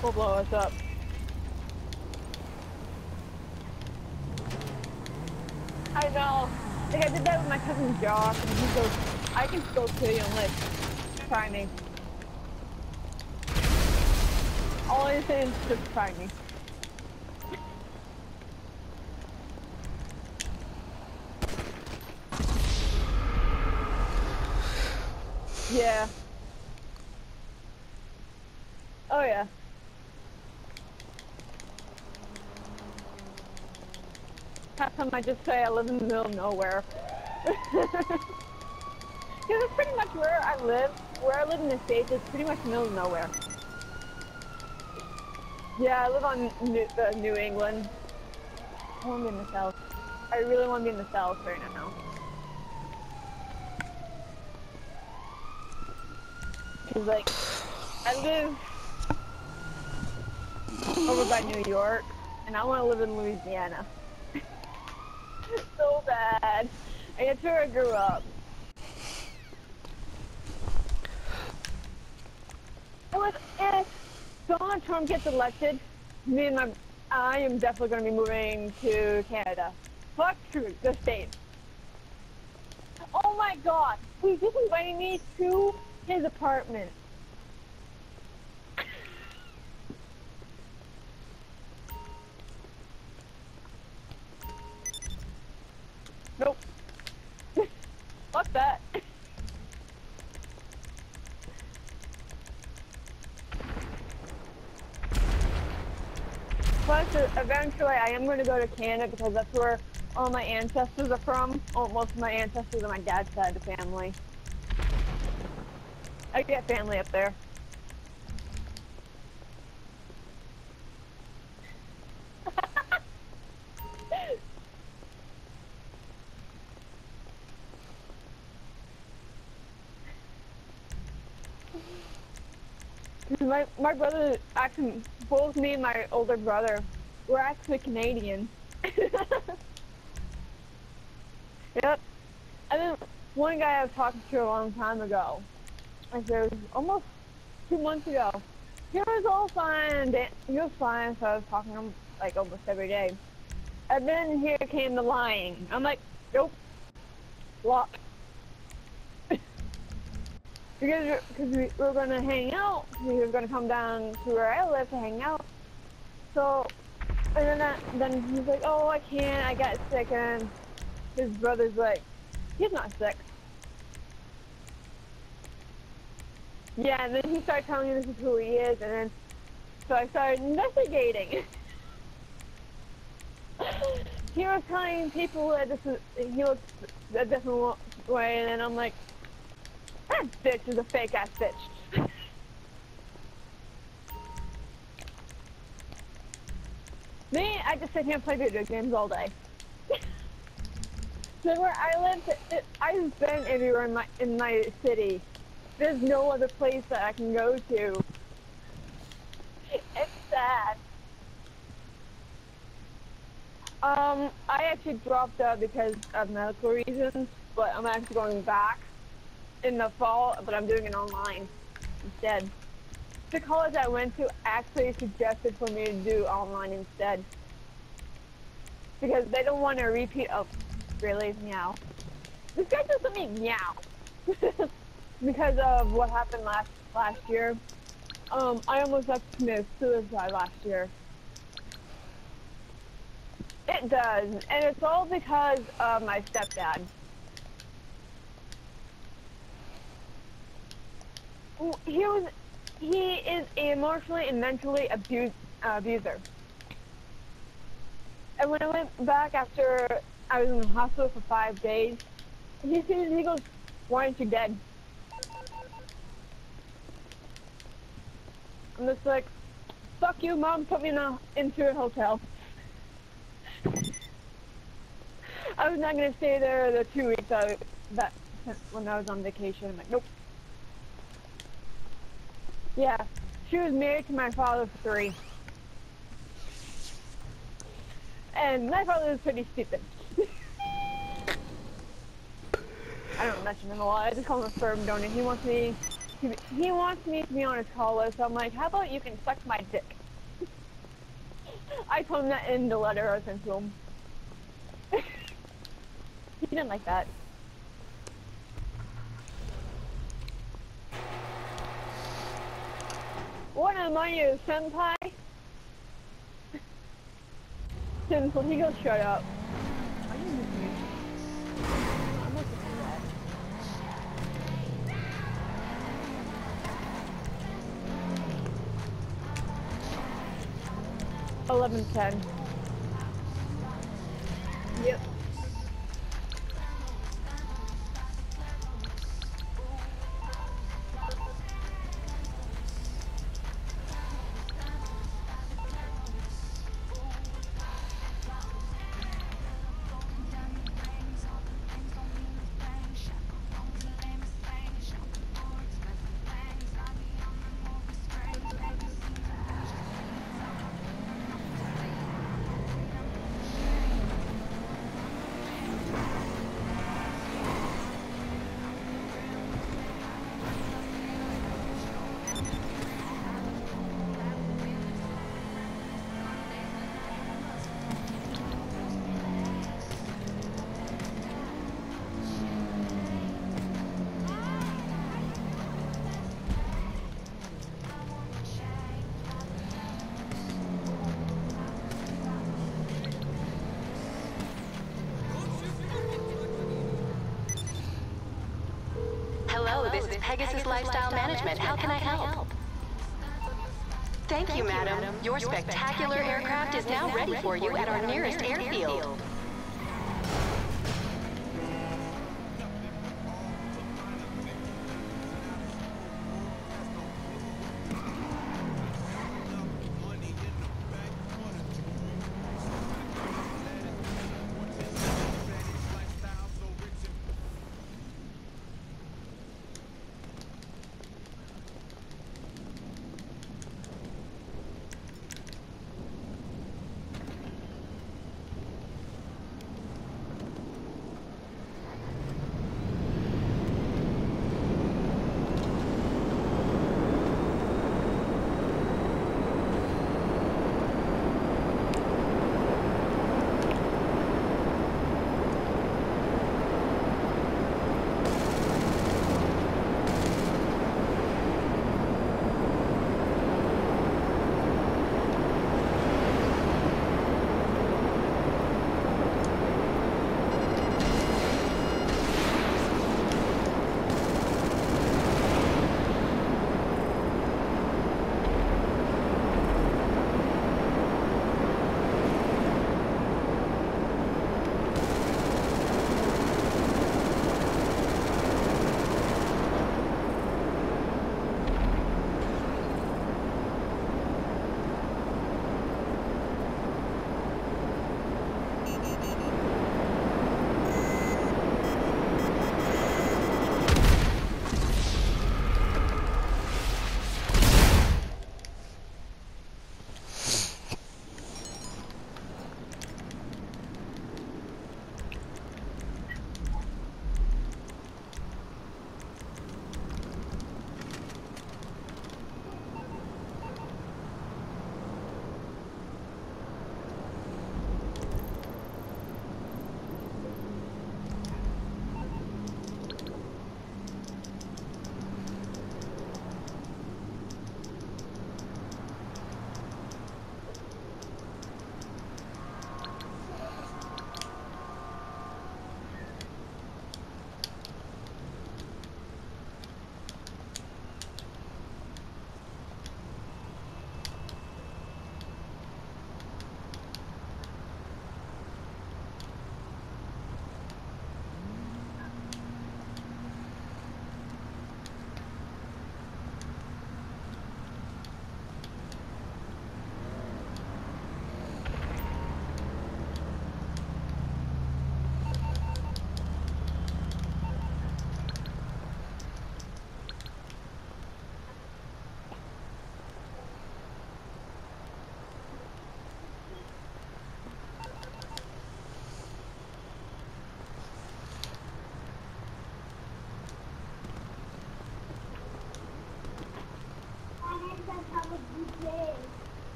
will blow us up. I know. Like I did that with my cousin Josh, and he goes, I can still kill you unless try me. All I say is just try me. Yeah. Oh yeah. Half time I just say I live in the middle of nowhere. Because it's pretty much where I live. Where I live in the States is pretty much middle of nowhere. Yeah, I live on New England. I want to be in the South. I really want to be in the South right now. Because, like, I live over by New York, and I want to live in Louisiana. So bad. And it's where I grew up. If Donald Trump gets elected, I am definitely going to be moving to Canada. Fuck the States. Oh my god, he's just inviting me to his apartment. Nope. Fuck that. Plus, eventually I am going to go to Canada because that's where all my ancestors are from. Oh, most of my ancestors are my dad's side of the family. I get family up there. My brother, actually, both me and my older brother, we're actually Canadian. Yep. And then one guy I was talking to a long time ago, like it was almost 2 months ago, he was all fine, he was fine, so I was talking to him like almost every day. And then here came the lying. I'm like, nope, block. Because we were going to hang out. We were going to come down to where I live to hang out. So, and then he's like, oh, I can't, I got sick. And his brother's like, he's not sick. Yeah, and then he started telling me this is who he is. And then, so I started investigating. He was telling people that he looks a different way. And then I'm like, that bitch is a fake ass bitch. Me, I just sit here and play video games all day. So where I live, I've been everywhere in my city. There's no other place that I can go to. It's sad. I actually dropped out because of medical reasons, but I'm actually going back in the fall, but I'm doing it online instead. The college I went to actually suggested for me to do online instead. Because they don't want to repeat of, really, meow. This guy doesn't mean meow. Because of what happened last year. I almost have committed suicide last year. It does, and it's all because of my stepdad. He is emotionally and mentally abuser. And when I went back after I was in the hospital for 5 days, he goes, why aren't you dead? I'm just like, fuck you, mom, put me into a hotel. I was not going to stay there the 2 weeks when I was on vacation. I'm like, nope. Yeah, she was married to my father for 3. And my father was pretty stupid. I don't mention him a lot, I just call him a sperm donor. He wants me he wants me to be on his call list, so I'm like, how about you can suck my dick? I told him that in the letter I sent to him. He didn't like that. What am I, you senpai? Sinful, he goes, shut up. I didn't do that. I'm not gonna do that. 11:10. Yep. Hello, this is Pegasus Lifestyle Management. How can I help? Thank you, madam. Your spectacular aircraft is now ready for you at our nearest airfield.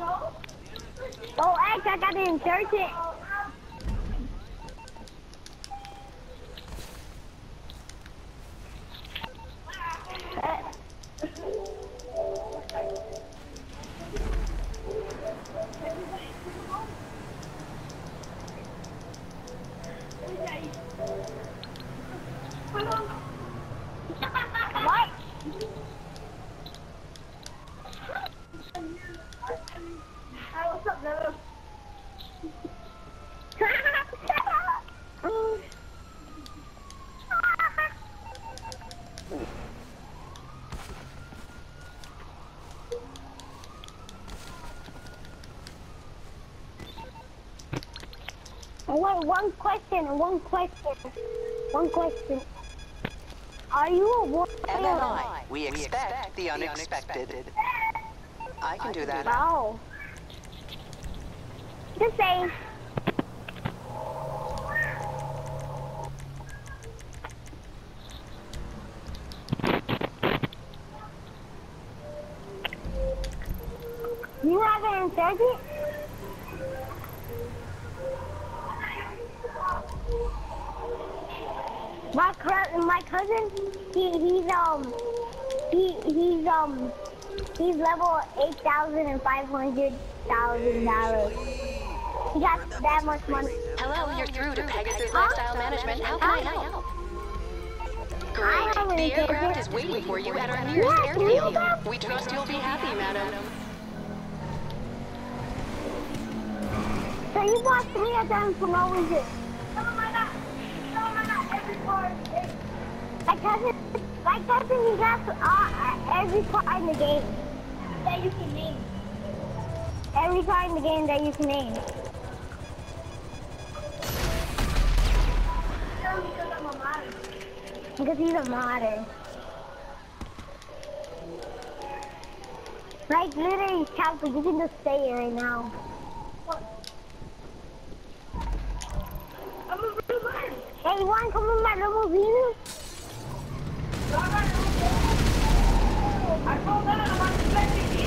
Oh, X, I got to insert it. What? Hey, what's up, Nova? Wait, one question. Are you a warrior? MMI, we expect the unexpected. I can do that. Oh. Just saying. You haven't inserted it? My cousin, he's level $8,500,000. He got that much money. Hello, you're through to Pegasus Lifestyle Management. How can I help? Great. The aircraft is waiting for you at our nearest airfield. We trust you'll be happy, madam. So you bought 3 of them for no reason. My cousin, he got every car in the game that you can name. Every car in the game that you can name. Because he's a modder. Like literally, Chapter, you can just stay here right now. Hey, you wanna come in my limousine? I told them I'm expecting you.